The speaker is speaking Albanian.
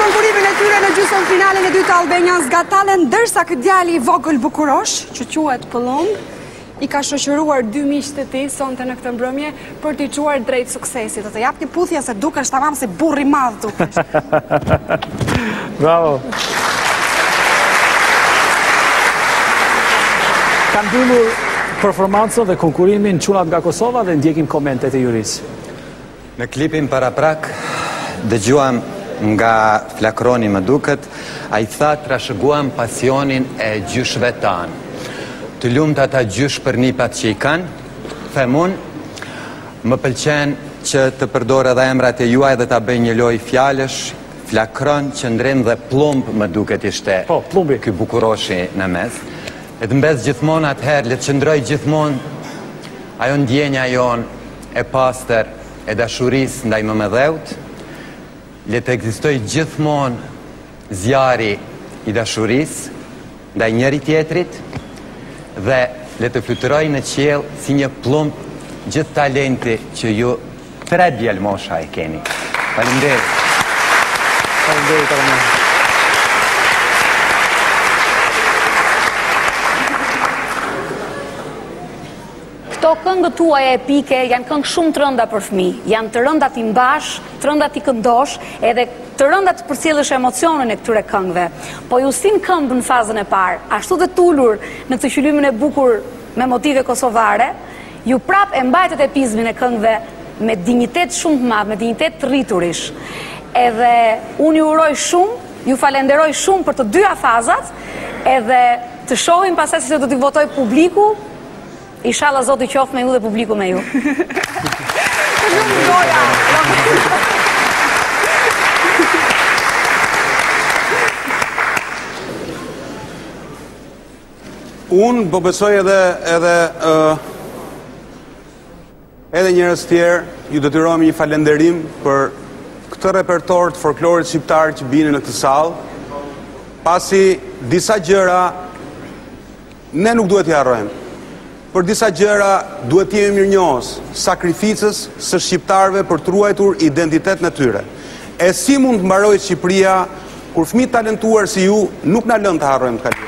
konkurimin e tyre në gjysmën finale në dytë Albanians Got Talent, ndërsa ky djali i vogël bukurosh, që quhet Pëllumb, i ka shoqëruar dy miqtë e tij sonte në këtë mbrëmje për t'i çuar drejt suksesit. Të jap një puthje se dukesh tamam si burr i madh dukesh. Bravo. Kanë mbyllur performancën dhe konkurimin çunat nga Kosova dhe ndjekim komentet e juris. Në klipin paraprak dëgjuam nga Flakroni më duket, a i tha trashëguam pasionin e gjyshve tanë. Të lumt ata gjysh për nipat që i kanë, themun, më pëlqen që të përdor edhe emrat e juaj dhe ta bëj një lojë fjalësh, Flakron, Qëndrim dhe Plumb më duket ishte ky bukuroshi në mes. E të mbes gjithmonë atëherë, le të qëndroj gjithmonë ajo ndjenja jon e pastër e dashurisë ndaj mëmëdheut, le të ekzistoj gjithmonë zjarri i dashurisë ndaj njëri tjetrit dhe le të fluturoj në qiell si një plumb gjithë talenti që ju 3 djalmosha e keni. Faleminderit. Faleminderit Armand. Këto këngët tuaja epike janë këngë shumë të rënda për fëmijë. Janë të rënda ti mbash, të rënda ti këndosh, edhe të rënda të përcjellësh emocionin e këtyre këngëve. Po ju sin këmbë në fazën e parë, ashtu dhe tullur në këtë qylimin e bukur me motive kosovare, ju prap e mbajtët epizmin e këngëve me dignitet shumë të madh, me dignitet të rriturish. Edhe unë ju uroj shumë, ju falenderoj shumë për të dyja fazat, edhe të shohim pastaj se do t'i votoj publiku. Inshallah Zoti qoftë me ju dhe publiku me ju. Unë po besoj edhe njerëz tjerë, ju detyrojmë një falenderim për këtë repertor të folklorit shqiptar që bini në këtë sallë, pasi disa gjëra ne nuk duhet t'i harrojmë. Për disa gjëra duhet t'jemi mirënjohës sakrificës së shqiptarëve për të ruajtur identitetin e tyre. E si mund të mbarojë Shqipëria kur fëmijë talentuar si ju nuk na lën të harrojmë të kaluarën?